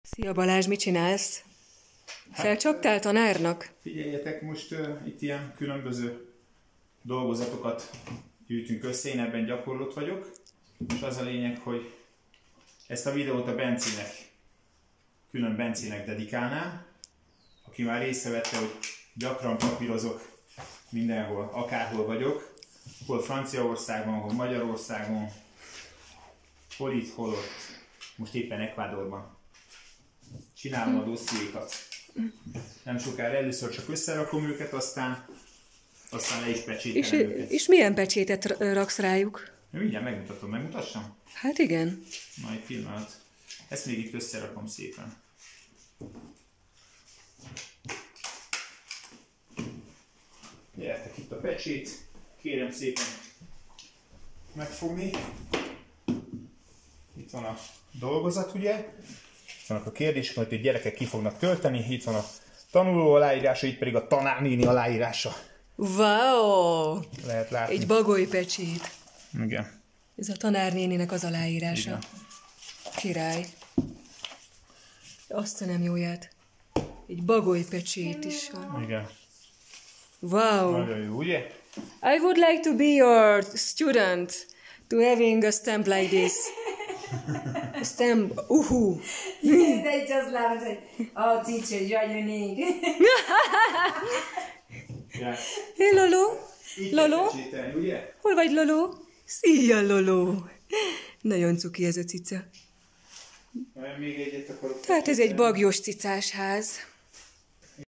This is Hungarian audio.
Szia Balázs, mit csinálsz? Felcsaptál tanárnak? Figyeljetek, most itt ilyen különböző dolgozatokat gyűjtünk össze, én ebben gyakorlott vagyok, és az a lényeg, hogy ezt a videót a Bencének, külön Bencének dedikálnám, aki már észrevette, hogy gyakran papírozok mindenhol, akárhol vagyok, hol Franciaországban, hol Magyarországon, hol itt, hol ott, most éppen Ecuadorban. Csinálom a dossziékat. Nem sokára először csak összerakom őket, aztán le is pecsételem őket. És milyen pecsétet raksz rájuk? Mindjárt megmutatom, megmutassam? Hát igen. Na, egy pillanat. Ezt még itt összerakom szépen. Gyertek, itt a pecsét. Kérem szépen megfogni. Itt van a dolgozat, ugye? Itt vannak a kérdések, amit a gyerekek ki fognak tölteni. Itt van a tanuló aláírása, itt pedig a tanárnéni aláírása. Wow! Lehet látni. Egy bagoly pecsét. Igen. Ez a tanárnéninek az aláírása. Igen. Király. Azt a nem jóját. Egy bagoly pecsét is van. Igen. Wow! Nagyon jó, ugye? I would like to be your student to having a stamp like this. A stamp, They just laugh and say, "Oh, teacher, you are unique." Yeah. Hey Lolo! Így Lolo? kell pecsételni, ugye? Hol vagy Lolo? Szia Lolo! Nagyon cuki ez a cica. Még egyet akarok. Tehát ez egy bagyos cicás ház.